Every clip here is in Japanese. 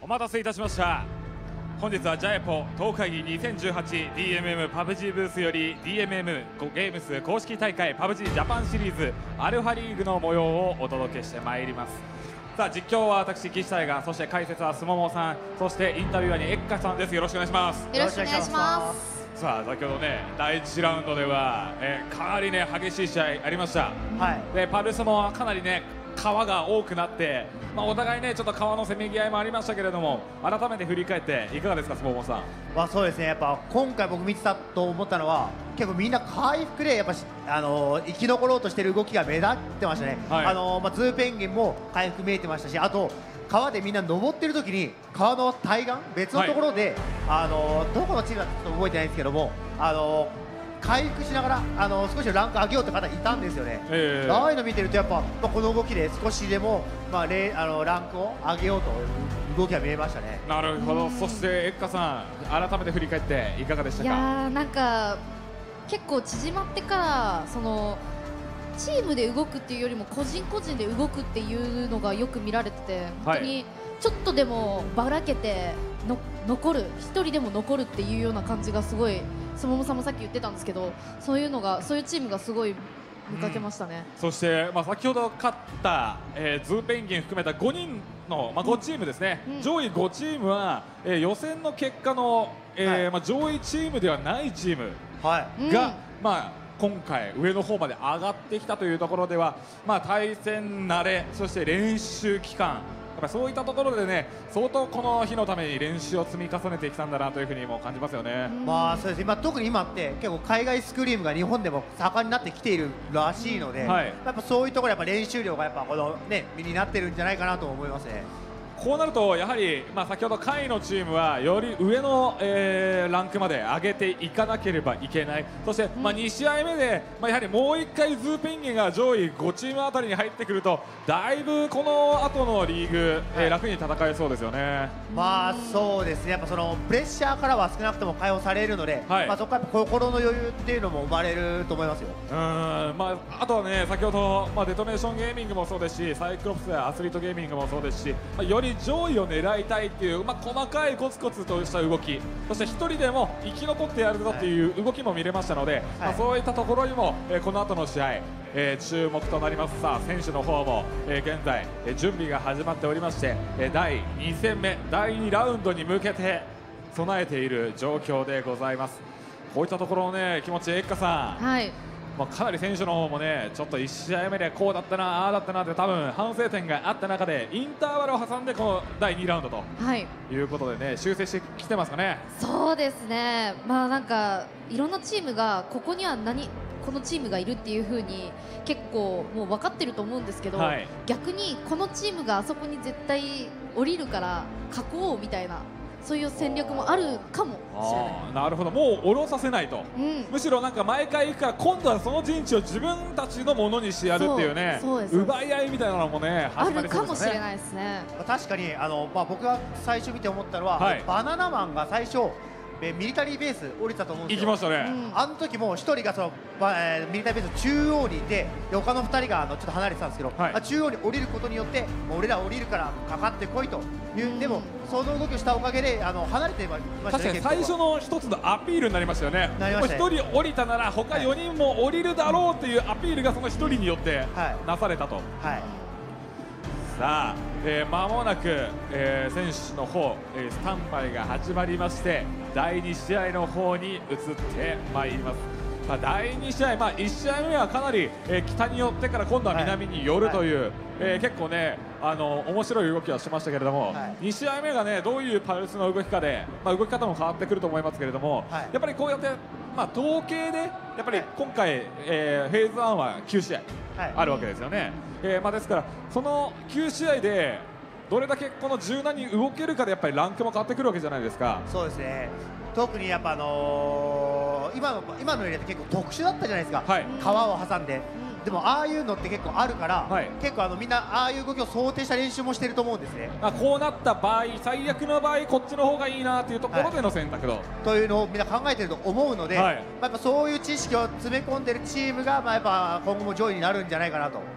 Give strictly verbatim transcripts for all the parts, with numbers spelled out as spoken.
お待たせいたしました。本日はジャイポ東会議 にせんじゅうはち ディーエムエム パブジー ブースより ディーエムエム ゲームス公式大会 パブジー ジャパンシリーズアルファリーグの模様をお届けしてまいります。さあ実況は私岸大が、そして解説はすももさん、そしてインタビュアーにエッカさんです。よろしくお願いします。 よろしくお願いします。 さあ先ほどねだいいちラウンドでは、えー、かなりね激しい試合ありました。 はい、 でパルスもかなりね川が多くなって、まあ、お互いねちょっと川のせめぎ合いもありましたけれども、改めて振り返っていかがですか、すももさん。 まあそうですね、やっぱ今回僕見てたと思ったのは結構みんな回復でやっぱあのー、生き残ろうとしている動きが目立ってましたね。はい、あのー、まあズーペンギンも回復見えてましたし、あと川でみんな登ってる時に川の対岸別のところで、はい、あのー、どこのチームだってちょっと覚えてないんですけども、あのー回復しながら、あの少しランク上げようって方いたんですよね。えー、ああいうの見てるとやっぱ、まあ、この動きで少しでも、まあ、レあのランクを上げようという動きが見えましたね。 なるほど。そしてエッカさん、改めて振り返っていかがでしたか。 いやーなんか結構縮まってからそのチームで動くっていうよりも個人個人で動くっていうのがよく見られてて、本当にちょっとでもばらけての残る、一人でも残るっていうような感じがすごい、すももさんもさっき言ってたんですけど、そういうのがそういうチームがすごい見かけましたね。 うん、そして、まあ、先ほど勝った、えー、ズーペンギン含めたごにんの、まあ、ごチームですね、うん、上位ごチームは、えー、予選の結果の、えーはい、まあ、上位チームではないチームが、はい、うん、まあ、今回上の方まで上がってきたというところでは、まあ、対戦慣れ、そして練習期間、やっぱそういったところでね相当この日のために練習を積み重ねてきたんだなというふうにも感じますよね。 まあそうです。今特に今って結構海外スクリームが日本でも盛んになってきているらしいので、はい、やっぱそういうところやっぱ練習量がやっぱこのね身になってるんじゃないかなと思いますね。 こうなるとやはり、まあ、先ほど下位のチームはより上の、えー、ランクまで上げていかなければいけない。そして、まあ、に試合目で、まあ、やはりもういっかいズーペンギンが上位ごチームあたりに入ってくるとだいぶこの後のリーグ、えー、楽に戦えそうですよね。 まあそうですね、やっぱそのプレッシャーからは少なくとも解放されるので、はい、まあそこから心の余裕っていうのも生まれると思いますよ。 うん、まあ、あとはね先ほど、まあ、デトネーションゲーミングもそうですし、サイクロプスやアスリートゲーミングもそうですし、まあ、より上位を狙いたいっていう、まあ、細かいコツコツとした動き、そしてひとりでも生き残ってやるぞっていう動きも見れましたので、はい、まあ、そういったところにも、えー、この後の試合、えー、注目となります。さあ選手の方も、えー、現在、えー、準備が始まっておりまして、えー、だいに戦目だいにラウンドに向けて備えている状況でございます。こういったところのね気持ち、エッカさん、 はい、 まあ、かなり選手の方もねちょっといち試合目でこうだったなああだったなって多分反省点があった中でインターバルを挟んでこのだいにラウンドと、はい、いうことでね修正してきてますかね。 そうですね、まあなんかいろんなチームがここには何このチームがいるっていう風に結構もう分かってると思うんですけど、はい、逆にこのチームがあそこに絶対降りるから囲おうみたいな、そういう戦略もあるかもしれない。 なるほど、もう下ろさせないと、うん、むしろなんか毎回行くから今度はその陣地を自分たちのものにしてやるっていうね、奪い合いみたいなのもね始まりそうですね。あるかもしれないですね。 確かにあの、まあ、僕が最初見て思ったのは、はい、バナナマンが最初ミリタリーベース降りたと思うんですよ。 行きましたね、 うん、あの時もひとりがその、えー、ミリタリーベース中央にいて、他のふたりがあのちょっと離れてたんですけど、はい、中央に降りることによってもう俺ら降りるからかかってこいという、うん、でもその動きをしたおかげであの離れていましたね。 確かに最初の一つのアピールになりましたよね。ひとり降りたなら他よにんも降りるだろうっていうアピールがそのひとりによってなされたと。はいはい、さあ、えー、間もなく、えー、選手の方、えー、スタンバイが始まりましてだいに試合の方に移ってまいります。まあ、だいに試合、まあ、いち試合目はかなり、えー、北に寄ってから今度は南に寄るという、はいはい、えー、結構ねあの面白い動きはしましたけれども、はい、に試合目がねどういうパルスの動きかで、まあ、動き方も変わってくると思いますけれども、はい、やっぱりこうやって、まあ、統計でやっぱり今回、えー、フェーズワンはきゅう試合あるわけですよね。はい、えーまあ、ですからそのきゅう試合でどれだけこの柔軟に動けるかでやっぱりランクも変わってくるわけじゃないですか。 そうですね、特にやっぱあのー、今の今のエリアって結構特殊だったじゃないですか、はい、川を挟んで。でもああいうのって結構あるから、はい、結構あのみんなああいう動きを想定した練習もしてると思うんですね。 あ、こうなった場合、最悪の場合こっちの方がいいなというところでの選択と、はい、 というのをみんな考えてると思うので、はい、まあ、やっぱそういう知識を詰め込んでるチームが、まあ、やっぱ今後も上位になるんじゃないかなと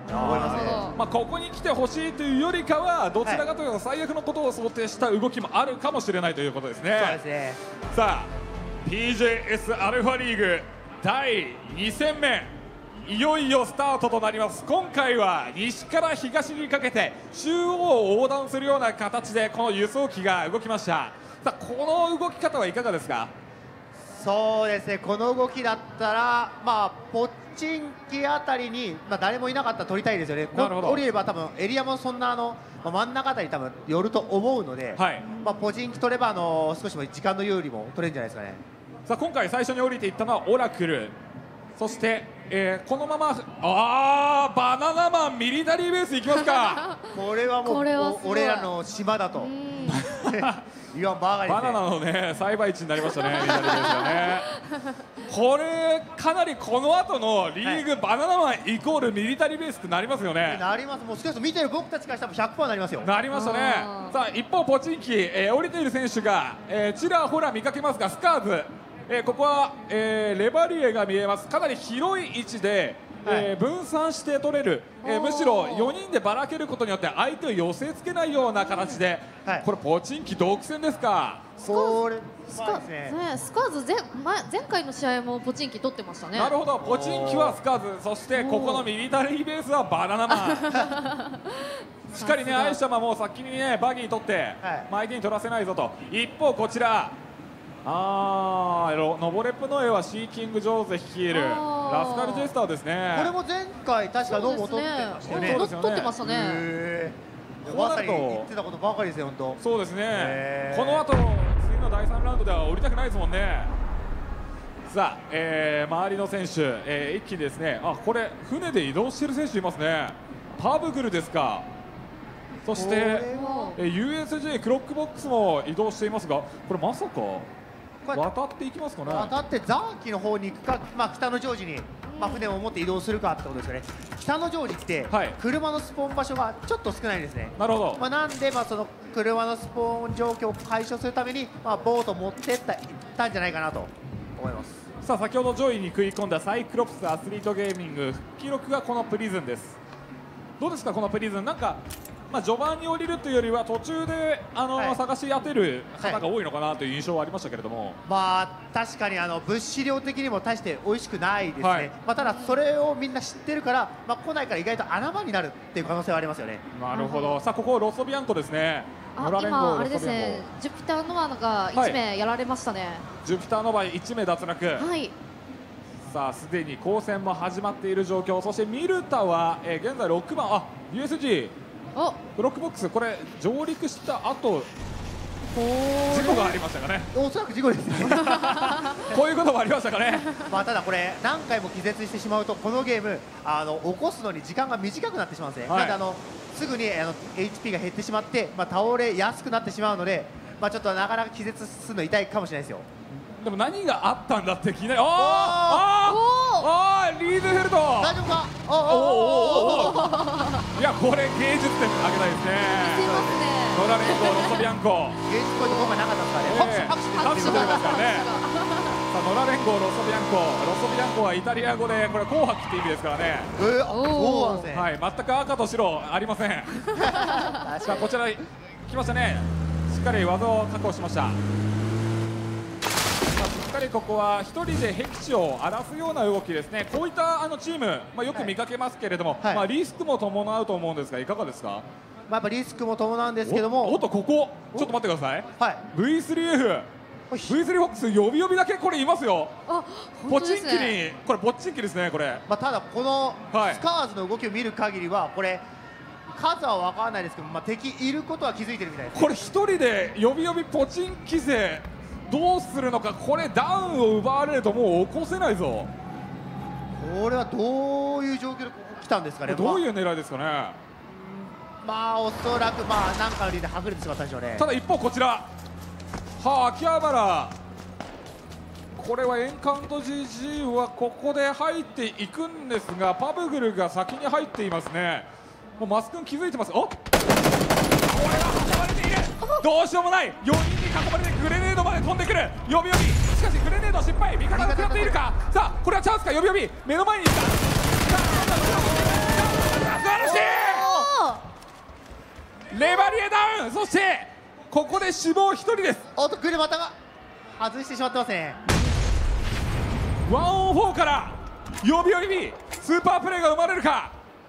思いますね。 まあここに来てほしいというよりかはどちらかというと最悪のことを想定した動きもあるかもしれないということですね。 そうですね。 さあ ピージェーエス アルファリーグだいに戦目、いよいよスタートとなります。今回は西から東にかけて中央を横断するような形でこの輸送機が動きました。さあこの動き方はいかがですか？ そうですね、この動きだったら、まあ、ポッチンキあたりに、まあ、誰もいなかったら取りたいですよね。 なるほど。 降りれば多分エリアもそんなあの、まあ、真ん中あたりに多分寄ると思うので、はい、まあ、ポチンキ取ればあの少し時間の有利も取れるんじゃないですかね。 さあ今回最初に降りていったのはオラクル、そして、えー、このままあーバナナマンミリタリーベース行きますか。 これはもう俺らの島だと言わんばかりですね。 バナナのね栽培地になりましたね、ミリタリーベースがね。これかなりこの後のリーグ、はい、バナナマンイコールミリタリーベースってなりますよね。 なります。もう少しずつ見てる僕たちからしたら ひゃくパーセント なりますよ。 なりましたね。さあ一方ポチンキ、えー、降りている選手が、えー、ちらほら見かけますがスカーズ、えー、ここは、えー、レバリエが見えます。かなり広い位置で、えー、分散して取れる、えー、むしろよにんでばらけることによって相手を寄せつけないような形で、はい、これポチンキ独占ですか。 それスカーズ、ね、スカーズ前、前、前回の試合もポチンキ取ってましたね。 なるほど、ポチンキはスカーズ、そしてここのミリタリーベースはバナナマン。しっかりね、アイシャマも先にねバギー取って、はい、相手に取らせないぞと。一方こちらあーノボレップの絵はシーキング・ジョーゼ率いるラスカル・ジェスターですね。 これも前回確かどうも取ってましたよね。 取ってましたね。 まさに言ってたことばかりですよ、本当。 そうですね。この後次のだいさんラウンドでは降りたくないですもんね。さあ、えー、周りの選手、えー、一気にですね、あこれ船で移動している選手いますね。パブグルですか。そして、えー、ユーエスジェー クロックボックスも移動していますが、これまさか渡っていきますかね。 渡ってザーキの方に行くか、まあ、北のジョージに、まあ、船を持って移動するかってことですよね。北のジョージって、はい、車のスポーン場所がちょっと少ないんですね。 なるほど。 まあ、なんで、まあ、その車のスポーン状況を解消するために、まあ、ボートを持ってったったんじゃないかなと思います。 さあ先ほど上位に食い込んだサイクロプスアスリートゲーミング復帰録がこのプリズンです。どうですかこのプリズン。なんかまあ序盤に降りるというよりは途中であの、はい、探し当てる方が多いのかなという印象はありましたけれども、はい、 まあ確かにあの物資量的にも大して美味しくないですね。はい、まあただそれをみんな知ってるから、まあ、来ないから意外と穴場になるっていう可能性はありますよね。 なるほど。さあここロソビアンコですね。 あ今あれですね、ジュピターノバがいち名やられましたね。はい、 ジュピターノバいち名脱落。 はい。 さあすでに交戦も始まっている状況。そしてミルタは、えー、現在ろくばん、あ ユーエスジー ブロックボックス、これ上陸した後事故がありましたかね。 おそらく事故ですね。 こういうこともありましたかね。 まあただこれ何回も気絶してしまうとこのゲームあの起こすのに時間が短くなってしまうんですね。はい、なんであのすぐにあの エイチピー が減ってしまって、まあ、倒れやすくなってしまうので、まあ、ちょっとなかなか気絶するの痛いかもしれないですよ。 でも何があったんだって気になる。ああああリーズフェルト大丈夫か。おおおおいやこれ芸術点あげたいですね。ノラレンコロソビアンコ芸術ポイント今回なかったですからね。 拍手出てますからね。さあノラレンコロソビアンコロソビアンコはイタリア語でこれ紅白って意味ですからね。 えー、そうなんですね。 はい、全く赤と白ありません。さあこちら来ましたね。しっかり技を確保しました。しっかりここは一人で僻地を荒らすような動きですね。こういったあのチーム、まあ、よく見かけますけれども、はい、まあリスクも伴うと思うんですがいかがですか。 まあやっぱリスクも伴うんですけども、 おっとここちょっと待ってください。はい、ブイスリーエフ ブイスリー フォックス呼び呼びだけこれいますよ。 あポチンキにこれポチンキですねこれ。 まあただこのスカーズの動きを見る限りはこれ数は分からないですけど、まあ敵いることは気づいてるみたいです。 これ一人で呼び呼びポチンキ勢どうするのか。これダウンを奪われるともう起こせないぞ。 これはどういう状況で来たんですかね。 どういう狙いですかね。 まあおそらくまあ何かの理由ではぐれてしまったんでしょうね。 ただ一方こちらはあ秋葉原、これはエンカウント ジージー はここで入っていくんですがパブグルが先に入っていますね。もうマス君気づいてます。おこれは挟まれている。どうしようもない。よにんに囲まれてグレネードまで飛んでくる呼び呼び。しかしグレネード失敗。味方が食らっているか。さあこれはチャンスか。呼び呼び目の前にいった。さあらしいレバリエダウン、そしてここで死亡ひとりです。 おっとグルマタが外してしまってますね。 ワンオンフォーから呼び呼びスーパープレーが生まれるか。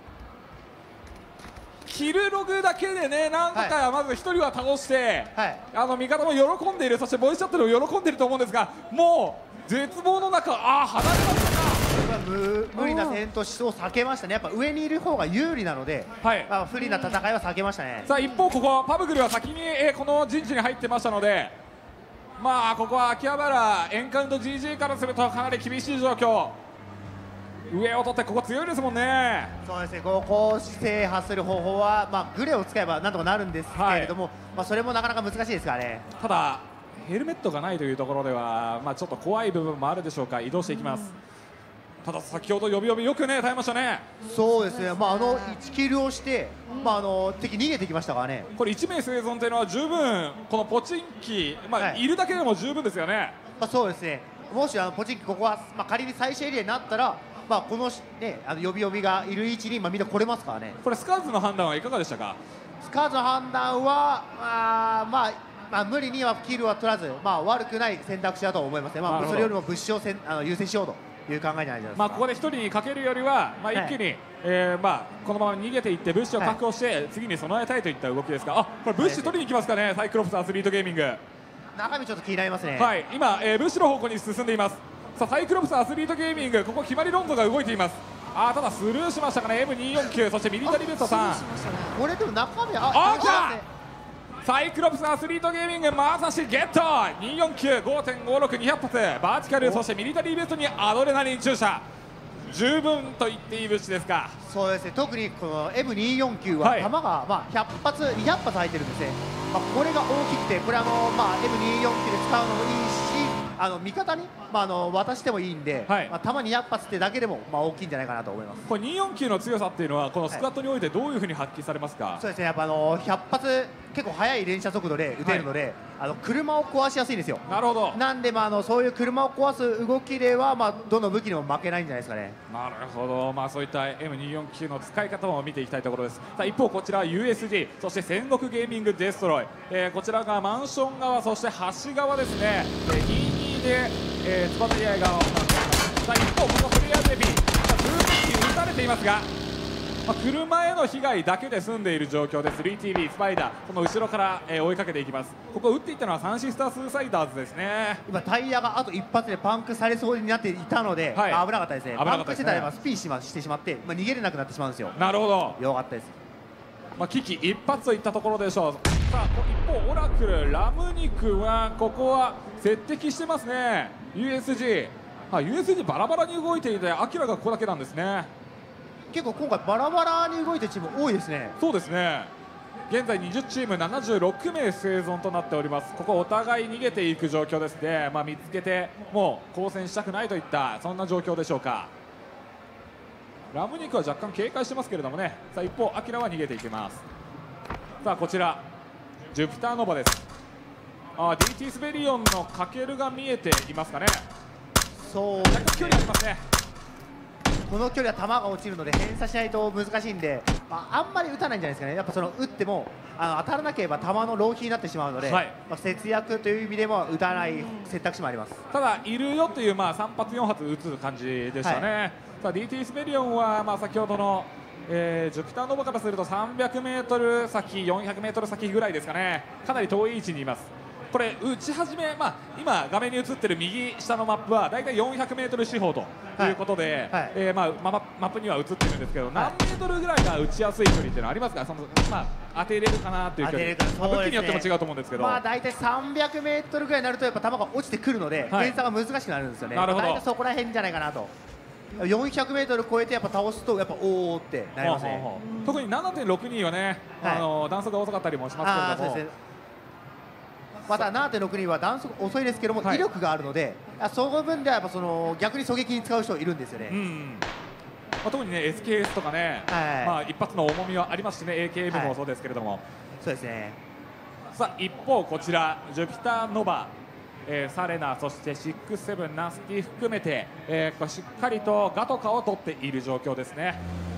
キルログだけでね、なんとかまずひとりは倒して、はい、あの味方も喜んでいる、そしてボイスチャットでも喜んでいると思うんですが、もう絶望の中、ああ離れましたか。 無, 無理な戦闘を避けましたね。やっぱ上にいる方が有利なので、はい、まあ、不利な戦いは避けましたね。 さあ一方ここパブグルは先に、えー、この陣地に入ってましたので、まあここは秋葉原エンカウント ジージー からするとかなり厳しい状況。上を取ってここ強いですもんね。 そうですね、ここ制覇する方法は、まあ、グレを使えばなんとかなるんですけれども、はい、まあそれもなかなか難しいですからね。 ただヘルメットがないというところでは、まあ、ちょっと怖い部分もあるでしょうか。移動していきます。ただ先ほど呼び呼びよくね耐えましたね。 そうですね、まあ、あのいちキルをして、まあ、あの敵逃げてきましたからね。 これいち名生存というのは十分このポチンキ、まあはい、いるだけでも十分ですよね。 まあ、そうですね、もしあのポチンキここは、まあ、仮に最終エリアになったら、まあ、この、ね、あの呼び呼びがいる位置に、まあ、みんな来れますからね。 これスカーズの判断はいかがでしたか。 スカーズの判断は、まあまあまあ、無理にはキルは取らず、まあ、悪くない選択肢だと思いますね。まあ、それよりも物資をせんあの優先しようという考えじゃないですか。 まあここでひとりにかけるよりは、まあ、一気に、はい、えー、まあこのまま逃げていって物資を確保して、はい、次に備えたいといった動きですが、あ、これ物資取りに行きますかね、サイクロプスアスリートゲーミング。 中身ちょっと気になりますね。 はい、今、えー、物資の方向に進んでいます。さあサイクロプスアスリートゲーミング、ここ決まりロンドが動いています。あー、ただスルーしましたかね。 エムにーよんきゅう、 そしてミリタリーベストさん。 これでも中身、ああー、サイクロプスアスリートゲーミングまさしゲット にーよんきゅう、ごてんごろく、にひゃく発バーティカル、そしてミリタリーベストにアドレナリン注射、十分と言っていい物資ですか。 そうですね、特にこの エムにーよんきゅう は弾が、はい、まあひゃっ発にひゃく発入ってるんですね。まあ、これが大きくて、これあの、まあ、エムにーよんきゅう で使うのもいいし、あの味方に、まあ、あの渡してもいいんで、はい、まあ、弾にひゃく発ってだけでも、まあ、大きいんじゃないかなと思います。 これにーよんきゅうの強さっていうのはこのスクワットにおいてどういうふうに発揮されますか。はい、 そうですね、やっぱあのひゃく発結構速い連射速度で撃てるので、はい、あの車を壊しやすいんですよ。 なるほど。 なんで、まあ、あのそういう車を壊す動きでは、まあ、どの武器にも負けないんじゃないですかね。 なるほど、まあ、そういった エムにーよんきゅう の使い方も見ていきたいところです。さあ一方こちらは ユーエスジー、 そして戦国ゲーミングデストロイ、えー、こちらがマンション側、そして橋側ですね、えー、にたいにで、えー、つばたり合い側を。さあ一方このプレイヤーゼビー、ずっと撃たれていますが、まあ、車への被害だけで済んでいる状況です。 スリーティービー スパイダー、この後ろから、えー、追いかけていきます。ここを撃っていったのはサンシスタースーサイダーズですね。 今タイヤがあと一発でパンクされそうになっていたので、はい、危なかったですね。パンクしてたらスピンしましてしまって、まあ、逃げれなくなってしまうんですよ。 なるほど、 よかったです。 まあ、危機一髪といったところでしょう。さあ一方オラクルラムニクはここは接敵してますね。 ユーエスジー、はい、ユーエスジー バラバラに動いていてアキラがここだけなんですね。 結構今回バラバラに動いてるチーム多いですね。 そうですね、現在にじゅうチームななじゅうろく名生存となっております。ここお互い逃げていく状況ですね。まあ、見つけてもう交戦したくないといったそんな状況でしょうか。ラムニクは若干警戒してますけれどもね。さあ一方アキラは逃げていきます。さあこちらジュピターノバです。あー ディーティー スベリオンのかけるが見えていますかね。 そう若干距離ありますね。 この距離は球が落ちるので偏差しないと難しいんで、まあ、あんまり打たないんじゃないですかね。やっぱその打ってもあの当たらなければ球の浪費になってしまうので、はい、まあ、節約という意味でも打たない選択肢もあります。 ただいるよという、まあ、さん発よん発打つ感じでしたね。はい、さあ ディーティー スベリオンは、まあ、先ほどの、えー、ジュピターノバからするとさんびゃくメートル先よんひゃくメートル先ぐらいですかね。かなり遠い位置にいます。これ打ち始め、まあ、今画面に映っている右下のマップはだいたいよんひゃくメートル四方ということで、はいはい、えー、まあ、マ, マップには映っているんですけど、はい、何メートルぐらいが打ちやすい距離っていうのはありますか。その、まあ、当てれるかなという距離、まあ、武器によっても違うと思うんですけど、 まあ、だいたいさんびゃくメートルぐらいになるとやっぱ球が落ちてくるので、はい、点差が難しくなるんですよね。なるほど、まあ、だいたいそこら辺じゃないかなと。よんひゃくメートル超えてやっぱ倒すとやっぱおおってなりますね。ほうほうほう、特に ななてんろくに はね、はい、あの弾速が遅かったりもしますけれども、 また ななてんろくに は弾速遅いですけども、はい、威力があるので、その分ではやっぱその逆に狙撃に使う人いるんですよね。うん、 まあ、特にね エスケーエス とかね、はい、まあ、一発の重みはありますしね、 エーケーエム もそうですけれども、はい、 そうですね。 さあ一方こちらジュピターノバ、えー、サレナ、そしてろくセブンナスティ含めて、えー、しっかりとガトカを取っている状況ですね。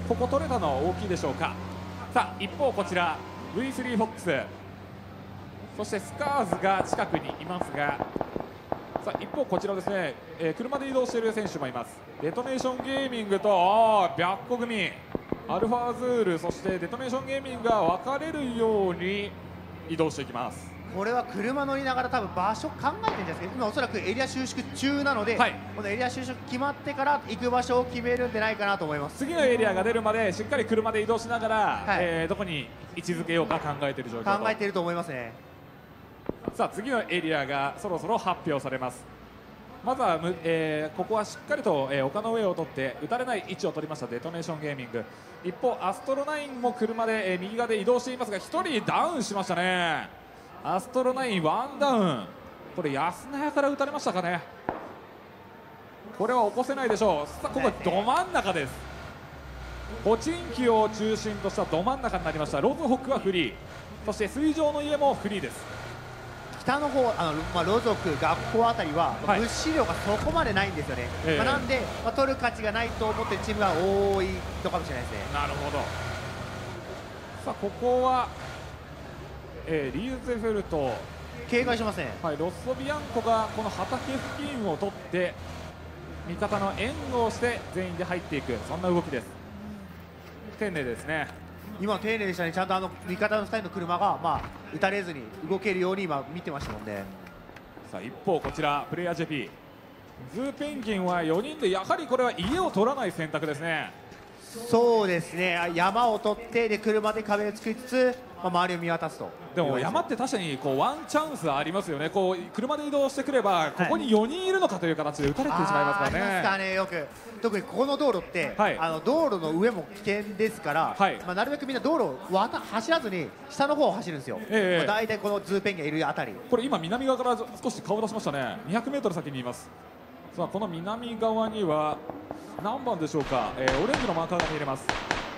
ここ取れたのは大きいでしょうか。さあ一方こちら ブイスリー フォックス、そしてスカーズが近くにいますが、さあ一方こちらですね、えー、車で移動している選手もいます。デトネーションゲーミングとあ白虎組、アルファーズール、そしてデトネーションゲーミングが分かれるように移動していきます。 これは車乗りながら多分場所考えてるんですけど、今おそらくエリア収縮中なので、はい、このエリア収縮決まってから行く場所を決めるんじゃないかなと思います。 次のエリアが出るまでしっかり車で移動しながら、はい、えー、どこに位置づけようか考えている状況と考えていると思いますね。 さあ次のエリアがそろそろ発表されます。まずは、えー、ここはしっかりと、えー、丘の上を取って打たれない位置を取りましたデトネーションゲーミング。一方アストロナインも車で、えー、右側で移動していますがひとりダウンしましたね。アストロナインワンダウン、これ安名屋から打たれましたかね。これは起こせないでしょう。さあここど真ん中です。ポチンキを中心としたど真ん中になりました。ローズホックはフリー、そして水上の家もフリーです。 北の方あの、まあ、ローズホック学校あたりは、はい、物資量がそこまでないんですよね、えーまあ、なんで、まあ、取る価値がないと思っているチームが多いのかもしれないですね。 なるほど。さあここはえー、リーゼフェルト警戒しますね、 はい、ロッソビアンコがこの畑付近を取って味方の援護をして全員で入っていく、そんな動きです。丁寧ですね。 今丁寧でしたね。ちゃんとあの味方のふたりの車が、まあ、打たれずに動けるように今見てましたもんね。 さあ一方こちらプレイヤー ジェーピー ズーペンギンはよにんでやはりこれは家を取らない選択ですね。 そうですね、山を取ってで車で壁を作りつつ、まあ、周りを見渡すと。 でも山って確かにこうワンチャンスありますよね。こう車で移動してくればここによにんいるのかという形で打たれてしまいますからね。 ありますかね、よく特にここの道路って、はい、あの道路の上も危険ですから、はい、まあ、なるべくみんな道路を渡走らずに下の方を走るんですよ、えーまあ、大体このズーペンギンがいるあたり。 これ今南側から少し顔出しましたね。にひゃくメートル先にいます。さあこの南側には何番でしょうか、えー、オレンジのマーカーが見えます。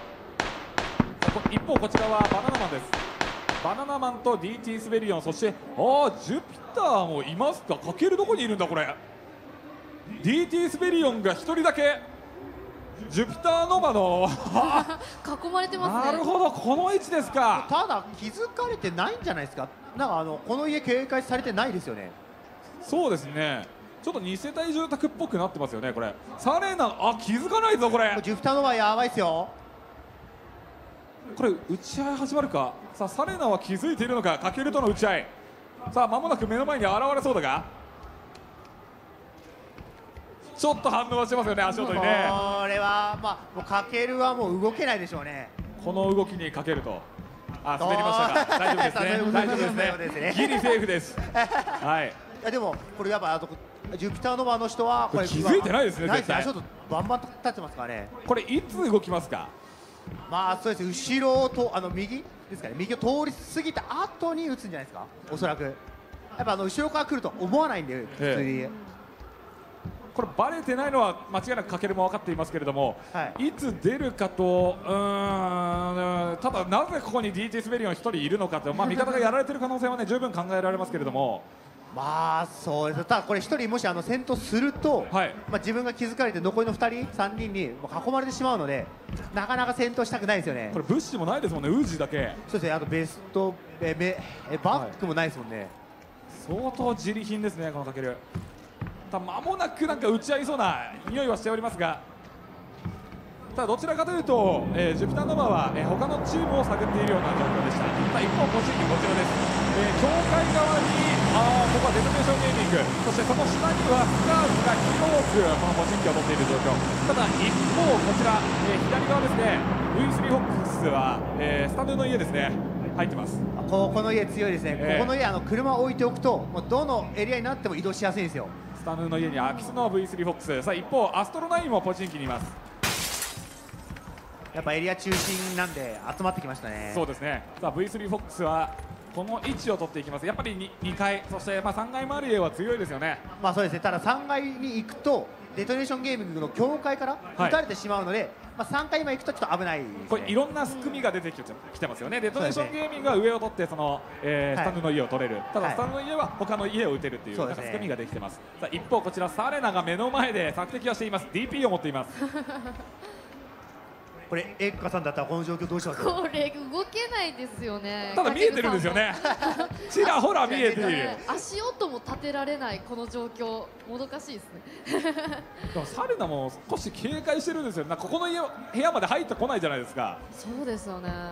一方こちらはバナナマンです。バナナマンと ディーティー スベリオン、そしてああジュピターもいますか。かけるどこにいるんだこれ。 ディーティー スベリオンがひとりだけジュピターノバの囲まれてますね。 なるほど、この位置ですか。 ただ気づかれてないんじゃないですか。なんかあのこの家警戒されてないですよね。 そうですね、ちょっとに世帯住宅っぽくなってますよね。これサレーナ、あ気づかないぞこれ。 ジュピターノバやばいですよ。 これ打ち合い始まるか。さあサレナは気づいているのか。かけるとの打ち合い。さあ間もなく目の前に現れそうだがちょっと反応はしてますよね、足元にね。 これはまあもうかけるはもう動けないでしょうね。 この動きにかけるとあ滑りましたが大丈夫ですね大丈夫ですねギリセーフですはい。いやでもこれやっぱあとジュピターノバの人はこれ気づいてないですね。 絶対足元バンバン立ってますからね。 これいつ動きますか。 まあそうです、後ろとあの右ですかね、右を通り過ぎた後に打つんじゃないですか、おそらく。やっぱあの後ろから来ると思わないんで、普通に、ええ、 これバレてないのは間違いなくかけるも分かっていますけれども、はい、いつ出るかと、うーん、ただなぜここに ディーティー スベリオンひとりいるのかと、まあ味方がやられている可能性はね十分考えられますけれども。 まあそうです。ただこれひとりもしあの先頭すると、はい、まあ自分が気づかれて残りのふたりさんにんに囲まれてしまうので、なかなか先頭したくないですよね。 これ物資もないですもんね、ウージーだけ。 そうですね、あとベストえめえバックもないですもんね、 はい、相当自利品ですねこのかける。ただ間もなくなんか打ち合いそうな匂いはしておりますが、ただどちらかというと、えー、ジュピターノバは、えー、他のチームを探っているような状況でした。ただ一方ポチンキこちらです。えー、境界側にあここはデトネーションゲーミング、そしてその下にはスカーズが広くこのポチンキを取っている状況。ただ一方こちら、えー、左側ですね ブイスリー ホックスは、えー、スタンドの家ですね入ってます。 ここの家強いですね、えー、ここの家あの車を置いておくともうどのエリアになっても移動しやすいんですよ。 スタンドの家に空き巣の ブイスリー ホックス。さあ一方アストロナインもポチンキにいます。 やっぱエリア中心なんで集まってきましたね。 そうですね。さあ ブイスリー フォックスはこの位置を取っていきます。やっぱり に, にかい、そしてまあさんがいもある家は強いですよね。 まあそうですね。たださんがいに行くとデトネーションゲーミングの境界から打たれてしまうので、はい、まあさんかい今行くとちょっと危ないですね。 これいろんな組みが出てきてますよね。デトネーションゲーミングは上を取ってその、えー、スタンドの家を取れる、はい、ただスタンドの家は他の家を打てるっていう、はい、なんか組みができてます。さあ一方こちらサレナが目の前で索敵をしています。 ディーピー を持っていますこれエッカさんだったらこの状況どうします？ これ動けないですよね。 ただ見えてるんですよね。ちらほら見えている。 足音も立てられないこの状況、もどかしいですね。 でもサルナも少し警戒してるんですよ。なんかここの家部屋まで入ってこないじゃないですか。 そうですよね。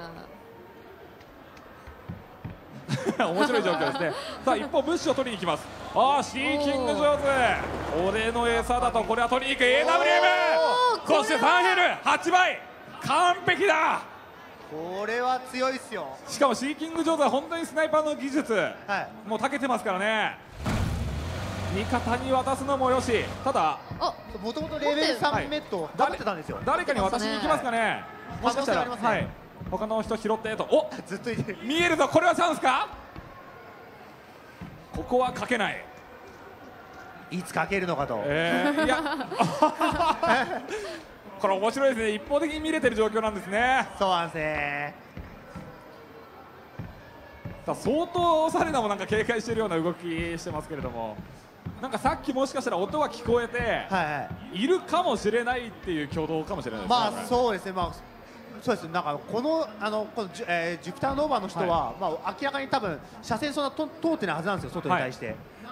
面白い状況ですね。さあ一方物資を取りに行きます。ああシーキング上手。俺の餌だとこれは取りに行く エーダブリューエム。そしてサンヘルはちばい。完璧だ。 これは強いっすよ。 しかもシーキング上手は本当にスナイパーの技術、はい、もう長けてますからね。味方に渡すのもよし、ただもともとレベルさんメットダブってたんですよ。 誰かに渡しに行きますかね。もしかしたら、はい、他の人拾ってと、おずっといてる。 見えるぞ。これはチャンスか。ここはかけない。 いつかけるのかと。 えー、いやこれ面白いですね。一方的に見れてる状況なんですね。 そうなんですね。 相当サレナもなんか警戒しているような動きしてますけれども、なんかさっきもしかしたら音が聞こえて、はいはい、いるかもしれないっていう挙動かもしれないですね。 まあそうですね。まあそうです。なんかこのあのこのジュ、えー、ジュピターノーバーの人は、はい、まあ明らかに多分車線そんなと通ってないはずなんですよ、外に対して。はい、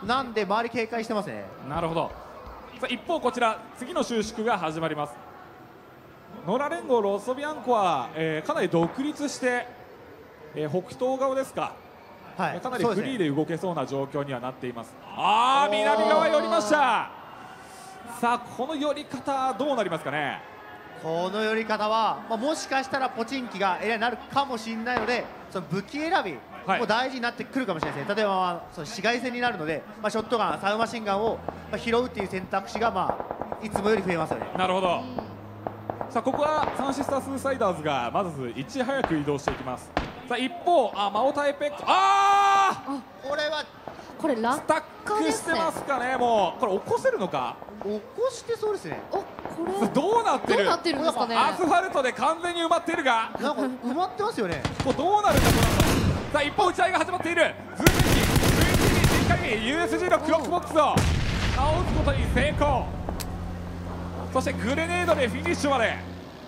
なんで周り警戒してますね。 なるほど。さあ一方こちら次の収縮が始まります。ノラ連合ロソビアンコは、えー、かなり独立して、えー、北東側ですか、はい、かなりフリーで動けそうな状況にはなっています。ああ南側寄りました。さあこの寄り方どうなりますかね。 この寄り方は、まあ、もしかしたらポチンキがエラになるかもしれないので、その武器選びも大事になってくるかもしれないですね。例えば、まあ、その市街戦になるので、まあ、ショットガンサウマシンガンを、まあ、拾うっていう選択肢が、まあ、いつもより増えますよね。 なるほど。さあここはサンシスター・スーサイダーズがまずいち早く移動していきます。さあ一方あマオタイペック、ああこれはこれスタックしてますかね。もうこれ起こせるのか。 起こしてそうですね。 おこれどうなってる。 どうなってるんですかね。 アスファルトで完全に埋まっているが、 なんか埋まってますよね。 これどうなるんだ。さあ一方打ち合いが始まっている。ズーム機 ブイティー にしっかり ユーエスジー のクロックボックスを倒すことに成功。そしてグレネードでフィニッシュまで。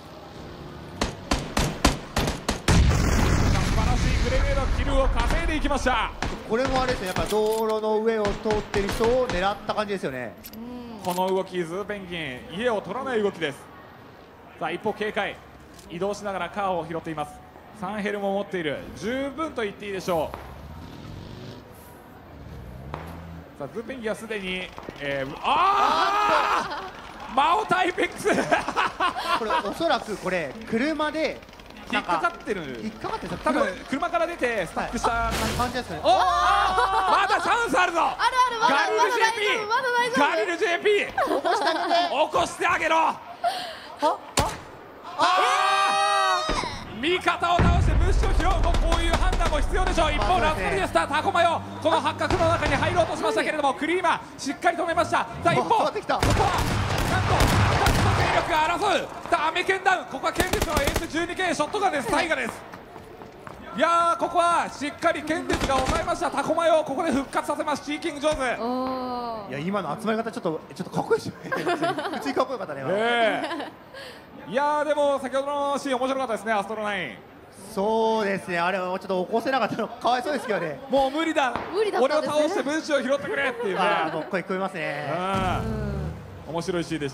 素晴らしいグレネードキルを稼いでいきました。 これもあれですね、やっぱ道路の上を通ってる人を狙った感じですよね。 この動きズーペンギン家を取らない動きです。さあ一方警戒移動しながらカーを拾っています。サンヘルも持っている。十分と言っていいでしょう。さあズーペンギンはすでに、えー、ああマオタイペックスこれおそらくこれ車で引っかかってる。 引っかかってる。 多分車から出てスタックした感じですね。 おおまだチャンスあるぞ。 あるある。まだガリル ジェーピーまだ大丈夫。 ガリル ジェーピー起こしてあげて。 起こしてあげろ。はあ味方を倒して物資を拾う。こういう判断も必要でしょう。一方ラストリエスタータコマヨこの八角の中に入ろうとしましたけれどもクリーマしっかり止めました。さあ一方ここはなんとふたつの勢力が争う。さあアメケンダウン。ここは剣術のエース じゅうにケー ショットガンです。タイガです。いやーここはしっかり剣術が抑えました。タコマヨをここで復活させます。シーキング上手。 いや今の集まり方ちょっとちょっとかっこいいですよね。普通にかっこよかったね。 えー、いやーでも先ほどのシーン面白かったですね。アストロナイン。 そうですね。あれはちょっと起こせなかったのかわいそうですけどね。 もう無理だ。 無理だったんですね。 俺を倒して分子を拾ってくれっていうね。 あもう声聞こえますね。 うん面白いシーンでした。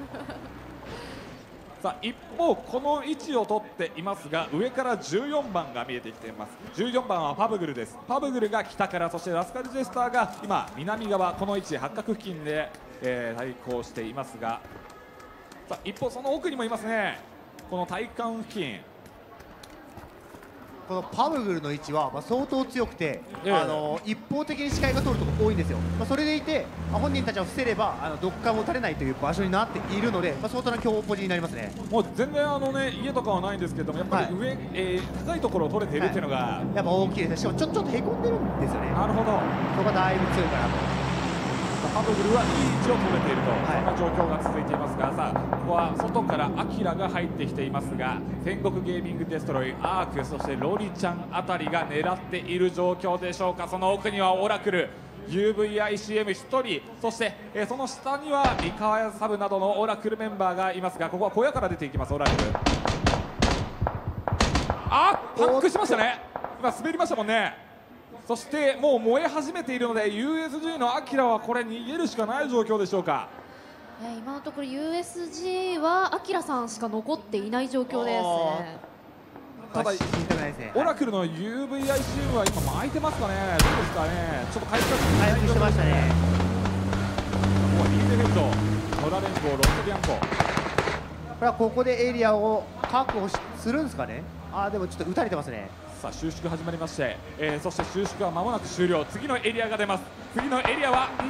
さあ一方この位置を取っていますが上からじゅうよんばんが見えてきています。じゅうよんばんはパブグルです。パブグルが北から、そしてラスカルジェスターが今南側この位置八角付近で、えー、対抗していますが、さあ一方その奥にもいますね。この体幹付近このパブグルの位置は、まあ、相当強くて、 ええ、 あの一方的に視界が通るところ多いんですよ。まあ、それでいて、まあ、本人たちを伏せればあのどっかも打たれないという場所になっているので、まあ、相当な強ポジになりますね。 もう全然あの、ね、家とかはないんですけどもやっぱり上、はいえー、高いところを取れているっていうのが、はい、 やっぱ大きいですね。しかもちょちょっとへこんでるんですよね。 なるほど。 そこがだいぶ強いかなと。 パブグルはいい位置を取れていると、はい、そんな状況が続いていますが、さあここは外からアキラが入ってきていますが戦国ゲーミングデストロイアークそしてロリちゃんあたりが狙っている状況でしょうか。その奥にはオラクル ユーブイアイシーエムひとりそして、えー、その下には三河屋サブなどのオラクルメンバーがいますがここは小屋から出ていきますオラクル。 あパックしましたね。今滑りましたもんね。そしてもう燃え始めているので ユーエスジー のアキラはこれ逃げるしかない状況でしょうか。 今のところ ユーエスジー はアキラさんしか残っていない状況ですね。 ただオラクルの ユーブイアイ チームは今巻いてますかね。どうですかね。ちょっと回復回復してましたね。 もうリーデフェントノラ連合ロストビアンコ、これはここでエリアを確保するんですかね。あーでもちょっと打たれてますね。 さあ収縮始まりまして、えー、そして収縮は間もなく終了。次のエリアが出ます。次のエリアは、うん、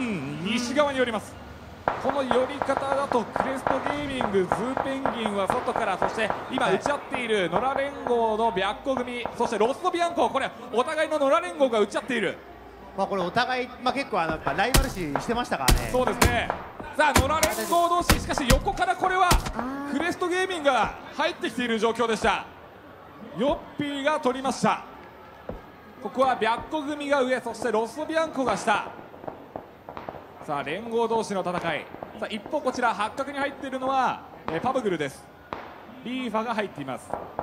西側に寄ります。この寄り方だとクレストゲーミング、ズーペンギンは外から、そして今打ち合っているノラ連合の白虎組、そしてロストビアンコ、これお互いのノラ連合が打ち合っている。 まあこれお互い、まあ、結構あのやっぱライバル視してましたからね。 そうですね。さあノラ連合同士、しかし横からこれはクレストゲーミングが入ってきている状況でした。ヨッピーが取りました。ここは白虎組が上、そしてロストビアンコが下。さあ連合同士の戦い。さあ一方こちら八角に入っているのは、えー、パブグルです。リーファが入っています。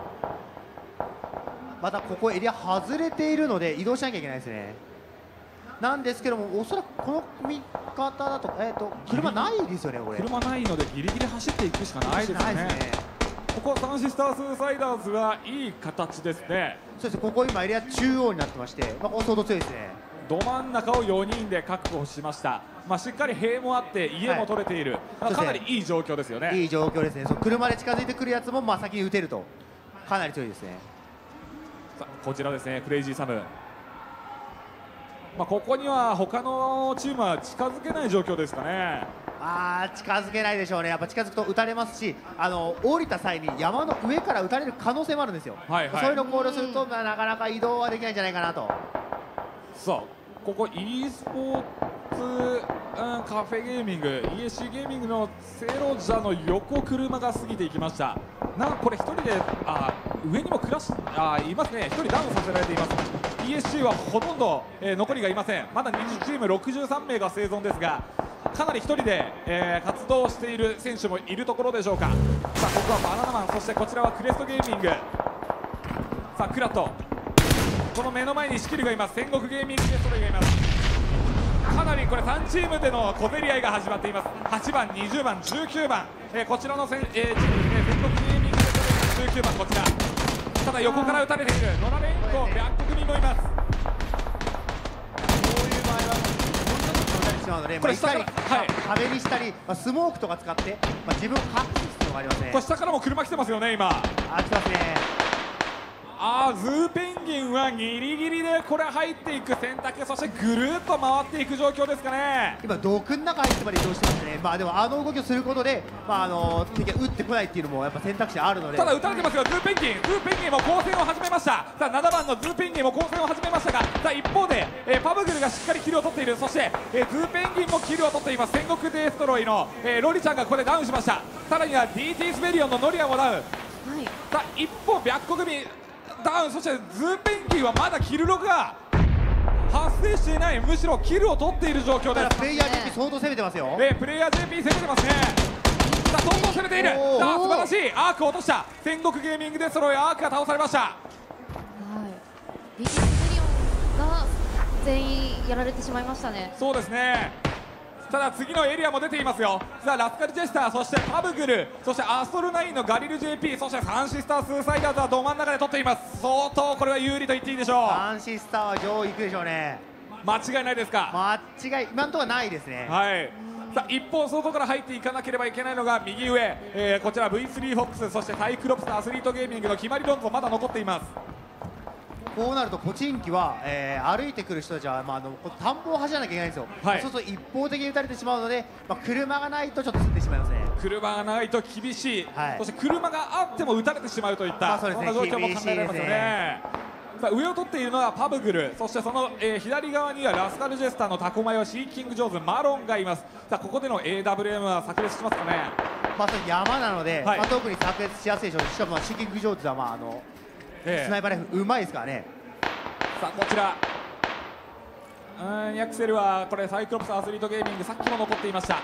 またここエリア外れているので移動しなきゃいけないですね。なんですけども、おそらくこの組み方だと、えー、と車ないですよね。これ車ないのでギリギリ走っていくしかないですね。ここサンシスタースーサイダーズはいい形ですね。 そうです。ここ今エリア中央になってまして、まあ、ここ相当強いですね。 ど真ん中をよにんで確保しました。まあしっかり塀もあって家も取れている、はい、かなりいい状況ですよね。 いい状況ですね。そう車で近づいてくるやつもまあ先に撃てるとかなり強いですね。 さあこちらですね、クレイジーサム。まあここには他のチームは近づけない状況ですかね。 あー近づけないでしょうね。やっぱ近づくと撃たれますし、あの降りた際に山の上から撃たれる可能性もあるんですよ。はいはい、そういうのを考慮すると、まあ、なかなか移動はできないんじゃないかなと。 さあここ e スポーツ、うん、カフェゲーミング イーエスシー ゲーミングのセロジャの横車が過ぎていきました。なんかこれひとりであ上にもクラッシュあいますね。ひとりダウンさせられています。 イーエスシー はほとんど、えー、残りがいません。まだにじゅうチームろくじゅうさんめいが生存ですが、かなりひとりで、えー、活動している選手もいるところでしょうか。さあここはバナナマン、そしてこちらはクレストゲーミング。さあクラット、この目の前にシキルがいます。戦国ゲーミングデストロイがいます。かなりこれさんチームでの小競り合いが始まっています。はちばん、にじゅうばん、じゅうきゅうばん、えー、こちらのせん、えー、チームですね、戦国ゲーミングデストロイがじゅうきゅうばん、こちら。ただ横から撃たれているノラレンコ、白虎組もいます。 こういう場合はしまうので、これ下に、はい、壁にしたり、まあ、スモークとか使って、まあ、自分を隠す必要がありますね。 これ下からも車来てますよね今。 あ来てますね。 あーズーペンギンはギリギリでこれ入っていく選択、そしてぐるっと回っていく状況ですかね。 今毒の中入ってまで移動してますね。まあでもあの動きをすることで、まああの敵が撃ってこないっていうのもやっぱ選択肢あるので。 ただ撃たれてますよズーペンギン。ズーペンギンも交戦を始めました。さあななばんのズーペンギンも交戦を始めましたが、さあ一方で、えー、パブグルがしっかりキルを取っている。そして、えー、ズーペンギンもキルを取っています。戦国デストロイの、えー、ロリちゃんがここでダウンしました。さらには ディーティー スベリオンのノリアもダウン、はい、さあ一方白虎組ダウン、そしてズーペンギンはまだキルログが発生していない、むしろキルを取っている状況です。 プレイヤー ジェーピー 相当攻めてますよ。 えー、プレイヤー ジェーピー 攻めてますね。さあ相当攻めている。さあ素晴らしいアークを落とした。戦国ゲーミングデストロイアークが倒されました。はい、 ディーティー スベリオンが全員やられてしまいましたね。 そうですね。ただ次のエリアも出ていますよ。さあラスカルジェスター、そしてパブグル、そしてアストルナインのガリル ジェーピー、そしてサンシスタースーサイダーズはど真ん中で取っています。相当これは有利と言っていいでしょう。 サンシスターは上位いくでしょうね。 間違いないですか。 間違い今のところはないですね。 はい。さあ一方外から入っていかなければいけないのが右上、えー、こちら ブイスリー フォックス、そしてサイクロプスアスリートゲーミングの決まりロンゾまだ残っています。 こうなるとポチンキは、えー、歩いてくる人たちは、まあ、あの田んぼを走らなきゃいけないんですよ。はい、そうすると一方的に打たれてしまうので、まあ、車がないとちょっと進んでしまいますね。 車がないと厳しい、はい、そして車があっても打たれてしまうといった、まあ そ, ね、そんな状況も考えられますよね。さあ上を取っているのはパブグル、そしてその、えー、左側にはラスカルジェスターのタコマヨ、シーキングジョーズ、マロンがいます。さあここでの エーダブリューエム は炸裂しますかね。 まあ、それ山なので、はい、まあ、特に炸裂しやすいでしょう。しかもシーキングジョーズは、まああのえー、スナイパーライフルうまいですからね。 さあこちらうんヤクセルはこれサイクロプスアスリートゲーミングさっきも残っていました。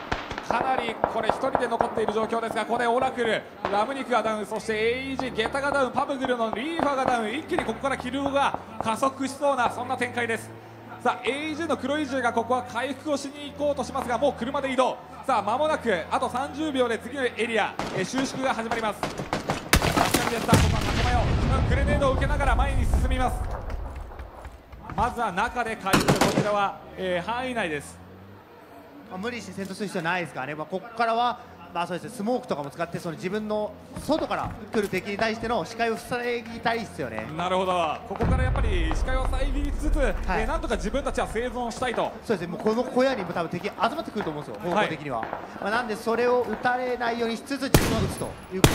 かなりこれひとりで残っている状況ですが、ここでオラクル、ラムニクがダウン、そして エーイージー、ゲタがダウン、パブグルのリーファーがダウン、一気にここからキルが加速しそうなそんな展開です。さあ エーイージー の黒い銃がここは回復をしに行こうとしますが、もう車で移動。さあ間もなくあとさんじゅうびょうで次のエリア、えー、収縮が始まります。確かにでした。ここは仲間よ、グレネードを受けながら前に進みます。まずは中で回復、こちらは、えー、範囲内です。 まあ、無理して戦闘する必要はないですからね、まあ、ここからは、まあ、そうですね、スモークとかも使ってその自分の外から来る敵に対しての視界を塞ぎたいですよね。 なるほど、ここからやっぱり視界を遮りつつ、はい、えー、なんとか自分たちは生存したいと。 そうですね、もうこの小屋にも多分敵集まってくると思うんですよ、方向的には。はい、まあ、なんでそれを撃たれないようにしつつ自分は撃つということです。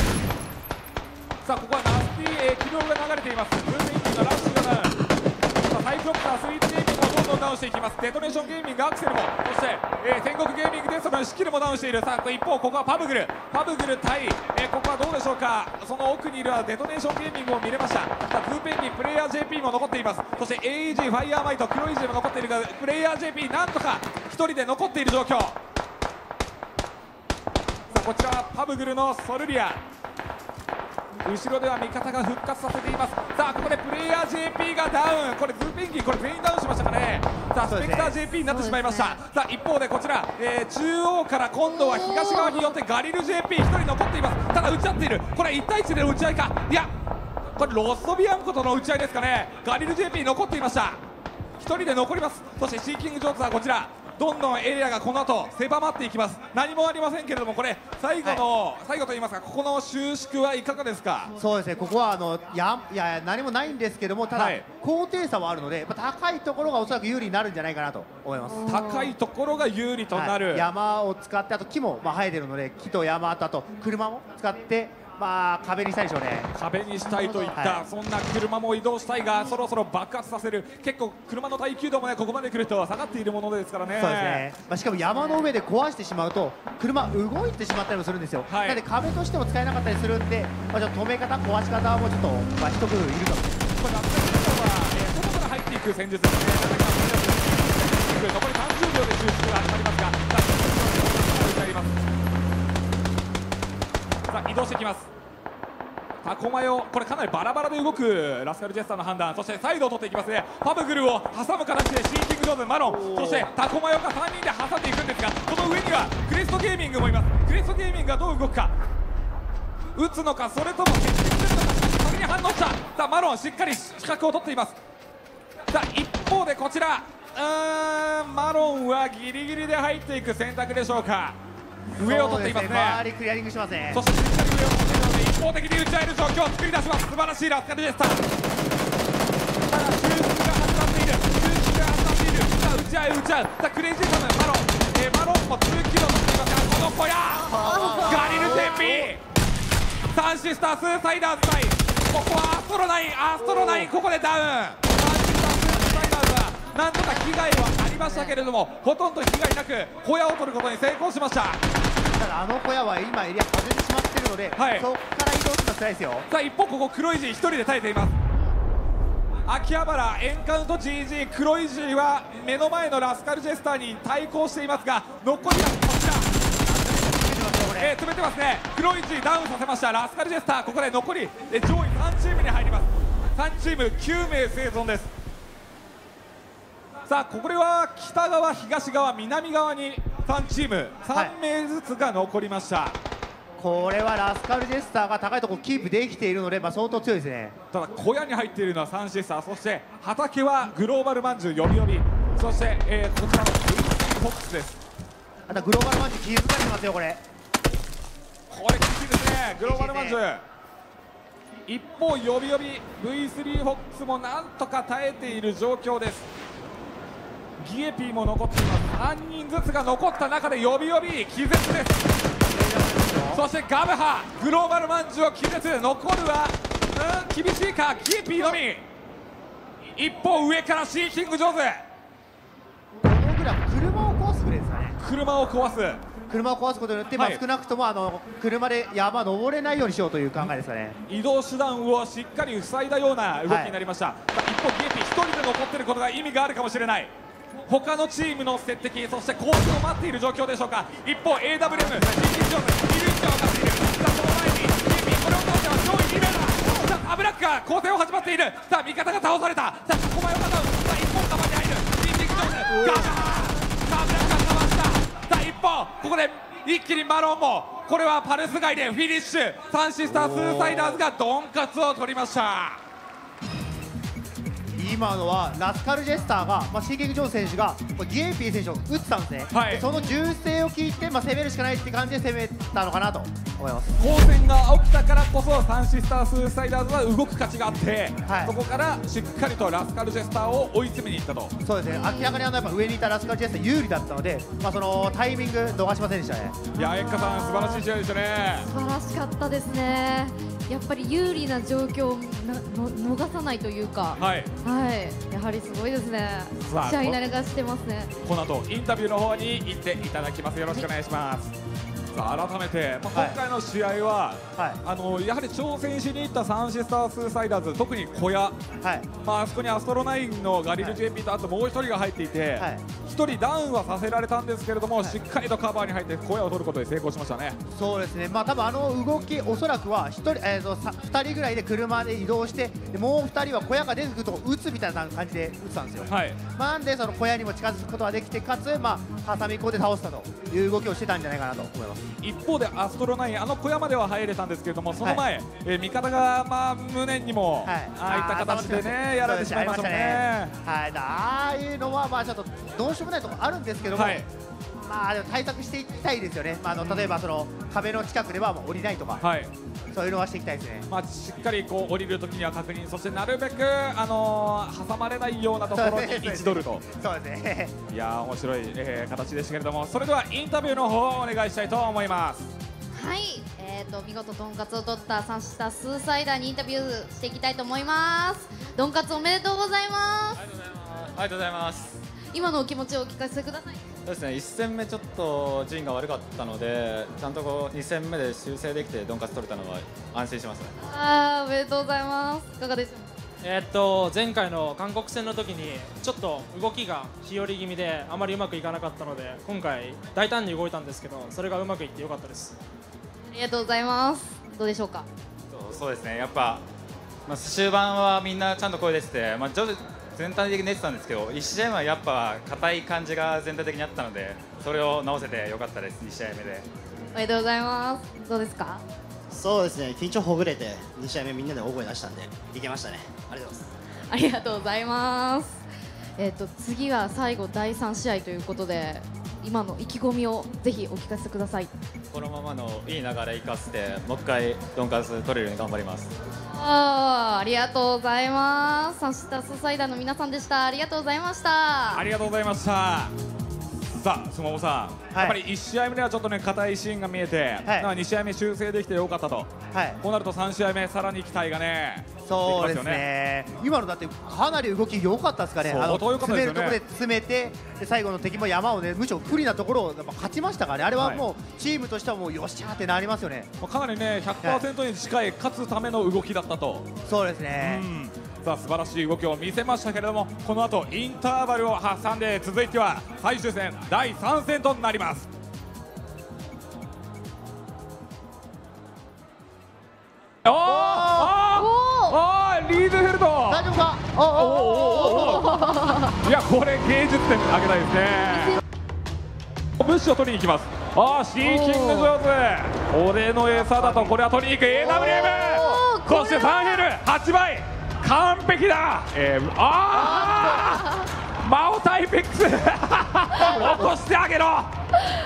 さあここはナスティ、えー、軌道が流れています。ブーメインのラッシュがダウン、さあサイクロプタースイーツゲーミングもどんどんダウンしていきます。デトネーションゲーミングアクセルも、そして、えー、天国ゲーミングでそのスキルもダウンしている。さあ一方ここはパブグル、パブグル対、えー、ここはどうでしょうか。その奥にいるはデトネーションゲーミングも見れました。さあブーペンギン、プレイヤー ジェーピー も残っています。そして エーイージー ファイヤーマイト、黒いジも残っているが、プレイヤー ジェーピー なんとかひとりで残っている状況。さあこちらはパブグルのソルリア、後ろでは味方が復活させています。さあここでプレイヤー ジェーピー がダウン、これズーペンギンこれ全員ダウンしましたかね。さあスペクター ジェーピー になってしまいました。ね、さあ一方でこちら、えー、中央から今度は東側によってガリル ジェーピー ひとり残っています。ただ打ち合っている、これはいち対いちでの打ち合いか、いやこれロストビアンコとの打ち合いですかね。ガリル ジェーピー 残っていました。ひとりで残ります。そしてシーキングジョーズはこちらどんどんエリアがこの後狭まっていきます。何もありませんけれども、これ最後の、はい、最後といいますか、ここの収縮はいかがですか。 そうですね、ここはあのやいや何もないんですけども、ただ、はい、高低差はあるので、やっぱ高いところがおそらく有利になるんじゃないかなと思います。 高いところが有利となる、 はい、山を使って、あと木もまあ生えてるので、木と山とあと車も使ってまあ壁にしたいでしょうね。 壁にしたいといった、はい、そんな車も移動したいが、そろそろ爆発させる。結構車の耐久度もねここまで来ると下がっているものですからね。 そうですね、まあ、しかも山の上で壊してしまうと車動いてしまったりもするんですよ。はい、なので壁としても使えなかったりするんで、まあ、ちょっと止め方壊し方はもうちょっと、まあ、一工夫いるかも。これ夏目さんは、えー、外から入っていく戦術ですね。残りさんじゅうびょうで収縮が始まりますが、さあ移動してきます。タコマヨ、これかなりバラバラで動くラスカルジェスターの判断。そしてサイドを取っていきますね。パブグルを挟む形でシーキングジョーズ、マロン、そしてタコマヨがさんにんで挟んでいくんですが、その上にはクレストゲーミングもいます。クレストゲーミングがどう動くか、打つのかそれとも決定するのか。それに反応した。さあマロンしっかり死角を取っています。さあ一方でこちらうーんマロンはギリギリで入っていく選択でしょうか。上を取っていますね。周りクリアリングしますね。そしてしっかり上を取っているので一方的に打ち合える状況を作り出します。素晴らしいラスカルジェスター。ただ収縮が始まっている、収縮が始まっている。さあ打ち合い打ち合う。さあクレイジーサムマロン、えー、マロンも通気道とっていますが、この小屋ガリル ジェーピー サンシスタースーサイダーズ対、ここはアストロナイン、アストロナインここでダウン。サンシスタースーサイダーズはなんとか被害はありましたけれども、ほとんど被害なく小屋を取ることに成功しました。ただあの小屋は今エリア外れてしまっているので、はい、そこから移動するのは辛いですよ。さあ一方ここ黒いジーひとりで耐えています。秋葉原エンカウント ジージー、黒いジーは目の前のラスカルジェスターに対抗していますが、残りはこちらえー、詰めてますね。黒いジーダウンさせました。ラスカルジェスターここで残りえ上位さんチームに入ります。さんチームきゅうめい生存です。さあこれは北側東側南側にさんチームさんめいずつが残りました。はい、これはラスカルジェスターが高いところキープできているので、まあ、相当強いですね。ただ小屋に入っているのはサンシスター、そして畑はグローバルまんじゅう呼び呼び、そして、えー、こちらの ブイスリー フォックスです。あとグローバルまんじゅう気づかれてますよ。これこれ厳しいですね、グローバルまんじゅう。一方呼び呼び ブイスリー フォックスもなんとか耐えている状況です。ギエピーも残っています。さんにんずつが残った中で呼び呼び気絶です。そしてガブハグローバルまんじゅうを気絶。残るはうん厳しいかギエピーのみ。一方上からシーキングジョーズ、このグラフ車を壊すぐらいですかね。車を壊す車を壊すことによって、はい、まあ少なくともあの車で山登れないようにしようという考えですかね。移動手段をしっかり塞いだような動きになりました。はい、一方ギエピーひとりで残っていることが意味があるかもしれない。 他のチームの接敵、そしてコースを待っている状況でしょうか。一方 エーダブリューエム 人気上手いる位置は分かっている。さあその前に ジェイピー これを倒しては上位に名だ。さあアブラックが攻勢を始まっている。さあ味方が倒された。さあここまでをダウン。さあ一本カバーに入る人気上手ガガー。さあアブラックがかわした。さあ一方ここで一気にマロンもこれはパルス街でフィニッシュ。サンシスタースーサイダーズがドンカツを取りました。 今のはラスカルジェスターが、まあ、新劇場選手がギエンピー選手を打ってたんですね、はい、でその銃声を聞いて、まあ、攻めるしかないって感じで攻めたのかなと思います。 交戦が起きたからこそサンシスタースーサイダーズは動く価値があって、はい、そこからしっかりとラスカルジェスターを追い詰めにいったと。 そうですね、明らかにあのやっぱ上にいたラスカルジェスター有利だったので、まあ、そのタイミング逃しませんでしたね。 いやエッカさん素晴らしい試合でしたね。 素晴らしかったですね。やっぱり有利な状況をなの逃さないというか、はい、はい、やはりすごいですね。試合慣れがしてますね。 この後インタビューの方に行っていただきます。よろしくお願いします。はい、さあ改めて、まあ、今回の試合は、はい、あのやはり挑戦しに行ったサンシスタースーサイダーズ、特に小屋、はい、まあ、あそこにアストロナインのガリル ジェイピー とあともう一人が入っていて、はい、ひとりダウンはさせられたんですけれども、はい、しっかりとカバーに入って小屋を取ることで成功しましたね。 そうですね、まあ多分あの動きおそらくはひとり、えー、とふたりぐらいで車で移動して、でもうふたりは小屋が出てくるとこ撃つみたいな感じで撃ってたんですよ。はい、まあ、なんでその小屋にも近づくことができて、かつまあ挟み込んで倒したという動きをしてたんじゃないかなと思います。 一方でアストロナイン、あの小屋までは入れたんですけれども、その前、はい、えー、味方がまあ無念にも、はい、ああいった形でねやられてしまいましたもんね。 はい、ああいうのはまあちょっとどうしようもないところあるんですけども、はい、まあでも対策していきたいですよね。まあ、あの例えばその壁の近くではもう降りないとか、はい、そういうのはしていきたいですね。 まあしっかりこう降りるときには確認、そしてなるべくあのー、挟まれないようなところに位置取ると。 そうですね。 いやー面白い、えー、形でしたけれども、それではインタビューの方をお願いしたいと思います。 はい、えーと見事ドンカツを取ったサンシスタースーサイダーにインタビューしていきたいと思います。ドンカツおめでとうございます。 ありがとうございます。ありがとうございます。 今のお気持ちをお聞かせください。 そうですね、いち戦目ちょっと順位が悪かったので、ちゃんとこうに戦目で修正できてドンカツ取れたのは安心しますね。 あー、おめでとうございます。いかがでしょうか。 えーっと前回の韓国戦の時にちょっと動きが日和気味であまりうまくいかなかったので、今回大胆に動いたんですけど、それがうまくいってよかったです。 ありがとうございます。どうでしょうか。 そうですね、やっぱ、まあ、終盤はみんなちゃんと声出てて、まあ、徐々全体的に出てたんですけど、いち試合目はやっぱ硬い感じが全体的にあったので、それを直せてよかったです。に試合目でおめでとうございます。どうですか。 そうですね、緊張ほぐれてに試合目みんなで大声出したんでいけましたね。ありがとうございます。 ありがとうございます。えっと次は最後だいさん試合ということで、今の意気込みをぜひお聞かせください。 このままのいい流れ生かして、もう一回ドンカツ取れるように頑張ります。 あ, ありがとうございます。サンシスタースーサイダーの皆さんでした。ありがとうございました。 ありがとうございました。さあ、スモモさん、はい、やっぱりいち試合目ではちょっとね硬いシーンが見えて、はい、に試合目修正できてよかったと、はい、こうなるとさん試合目さらに期待がね、 そうですね、今のだってかなり動き良かったですかね。あの詰めるところで詰めて、で最後の敵も山をね、むしろ不利なところをやっぱ勝ちましたからね。あれはもうチームとしてはもうよっしゃーってなりますよね。 かなりね ひゃくパーセント に近い勝つための動きだったと。 そうですね、うん、 さあ素晴らしい動きを見せましたけれども、この後インターバルを挟んで続いては最終戦だいさん戦となります。おーおーリーズフェルト大丈夫か。 おおいやこれ芸術点あげたいですね。ブッシュを取りに行きます。ああシーキング上手、俺の餌だとこれは取りに行く エーダブリューエム、 そしてさんヘルはちばい完璧だ、えー、ああマオタイペックス起こしてあげろ。あ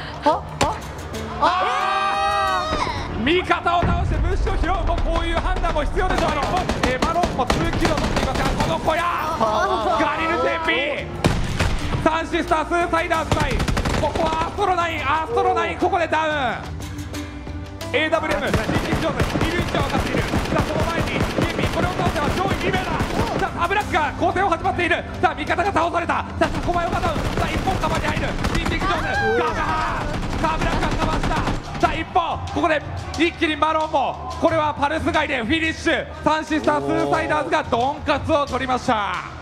あ味方を倒してブッシュを拾う、もうこういう判断も必要でしょう。えー、マロンもツーキルを取っていますが、この小屋ガリル ジェイピー サンシスタースーサイダーズ対、ここはアストロナイン、アストロナインここでダウン。 エーダブリューエム 人気上手いる位置は分かっている。さあその前に ジェイピー これを倒せば上位に名だ。さあアブラックが攻勢を始まっている。さあ味方が倒された。さあここはよかった。さあ一本カバーに入る人気上手ガガー。さあアブラックがカバーした。さあ一方ここで一気にマロンもこれはパルス街でフィニッシュ。サンシスタースーサイダーズがドンカツを取りました。